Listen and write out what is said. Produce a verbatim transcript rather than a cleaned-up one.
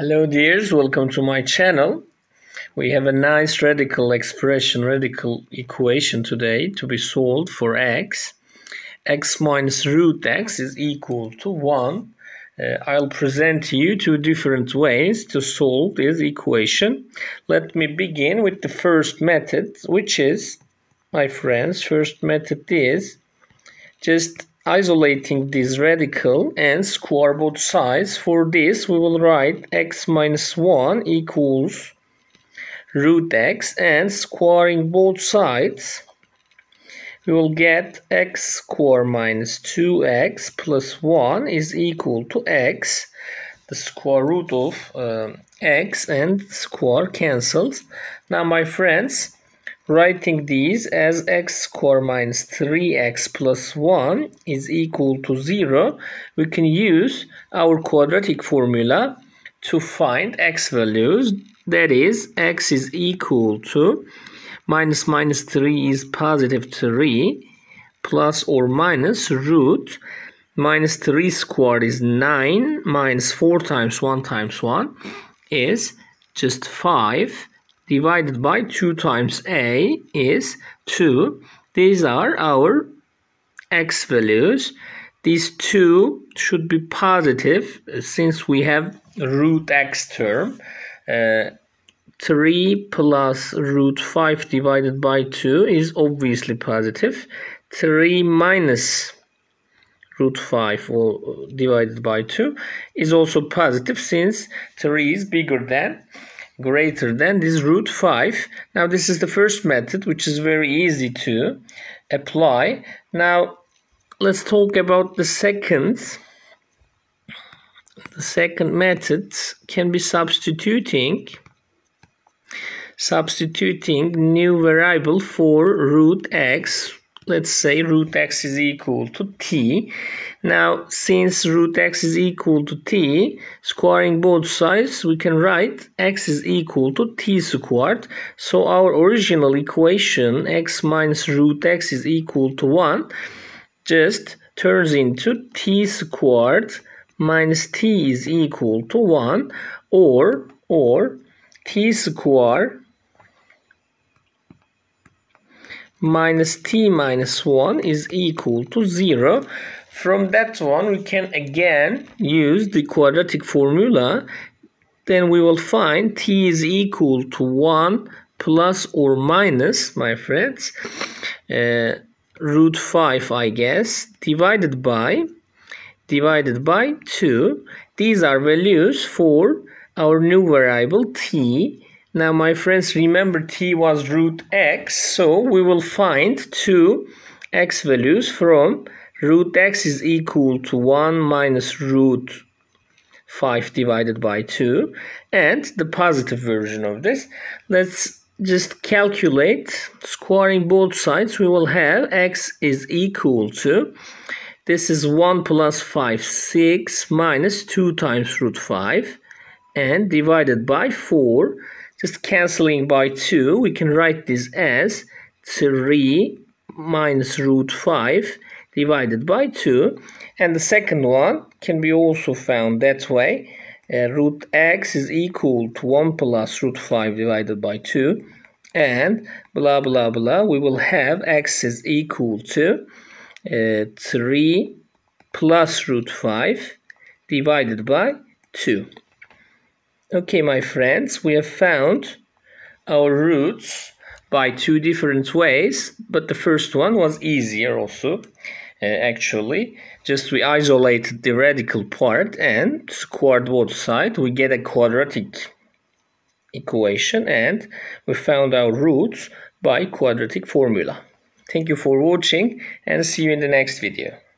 Hello dears, welcome to my channel. We have a nice radical expression, radical equation today to be solved for x. X minus root x is equal to one. Uh, I'll present you two different ways to solve this equation. Let me begin with the first method, which is, my friends, first method is just isolating this radical and square both sides. For this we will write x minus one equals root x, and squaring both sides we will get x squared minus two x plus one is equal to x. The square root of uh, x and square cancels. Now my friends, writing these as x squared minus three x plus one is equal to zero, we can use our quadratic formula to find x values. That is, x is equal to minus minus three is positive three, plus or minus root minus three squared is nine, minus four times one times one is just five, divided by two times a is two. These are our x values. These two should be positive since we have root x term. Uh, three plus root five divided by two is obviously positive. three minus root five or divided by two is also positive since three is bigger than greater than this root five. Now this is the first method, which is very easy to apply. Now let's talk about the second. The second method can be substituting substituting new variable for root x. Let's say root x is equal to t. Now, since root x is equal to t, squaring both sides, we can write x is equal to t squared. So our original equation, x minus root x is equal to one, just turns into t squared minus t is equal to one, or, or t squared minus t minus one is equal to zero. From that one we can again use the quadratic formula. Then we will find t is equal to one plus or minus, my friends, uh, root five, I guess, divided by divided by two. These are values for our new variable t. Now my friends, remember t was root x, so we will find two x values from root x is equal to one minus root five divided by two, and the positive version of this. Let's just calculate. Squaring both sides, we will have x is equal to, this is one plus five, six, minus two times root five, and divided by four. Just cancelling by two, we can write this as three minus root five divided by two. And the second one can be also found that way. Uh, root x is equal to one plus root five divided by two. And blah blah blah, we will have x is equal to uh, three plus root five divided by two. Okay, my friends, we have found our roots by two different ways, but the first one was easier also, uh, actually. Just we isolated the radical part and squared both sides. We get a quadratic equation, and we found our roots by quadratic formula. Thank you for watching, and see you in the next video.